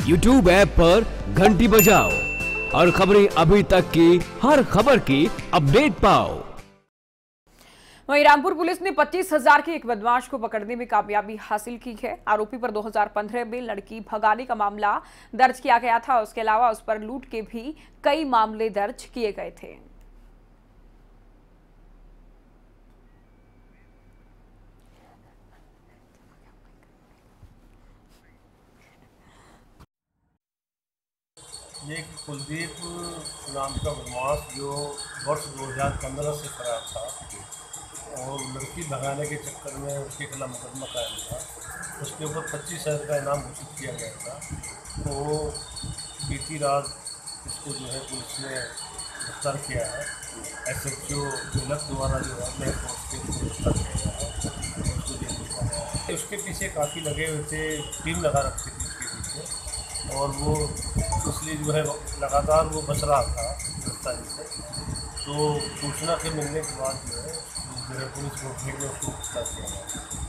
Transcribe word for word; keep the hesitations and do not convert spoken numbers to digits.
YouTube app पर घंटी बजाओ और खबरें अभी तक की हर खबर की अपडेट पाओ। वहीं रामपुर पुलिस ने पच्चीस हजार के एक बदमाश को पकड़ने में कामयाबी हासिल की है। आरोपी पर दो हज़ार पंद्रह में लड़की भगाने का मामला दर्ज किया गया था। उसके अलावा उस पर लूट के भी कई मामले दर्ज किए गए थे। ये कुलदीप नाम का बदमाश जो वर्ष दो हज़ार पंद्रह से फरार था और लड़की भगाने के चक्कर में उसके खिलाफ मुकदमा कायम था। उसके ऊपर पच्चीस हज़ार का इनाम घोषित किया गया था। तो बीती रात इसको जो है पुलिस ने गिरफ्तार किया है। एस एच ओ तिलक द्वारा जो है नए पोस्ट के गिरफ्तार किया गया है, उसको जेल भिजवाया है। उसके पीछे काफ़ी लगे हुए थे, टीम लगा रखी थी उसके पीछे और वो इसलिए जो है लगातार वो बच रहा था गिरफ्तारी से। तो सूचना के मिलने के बाद जो है पुलिस को उसको गिरफ्तार किया गया।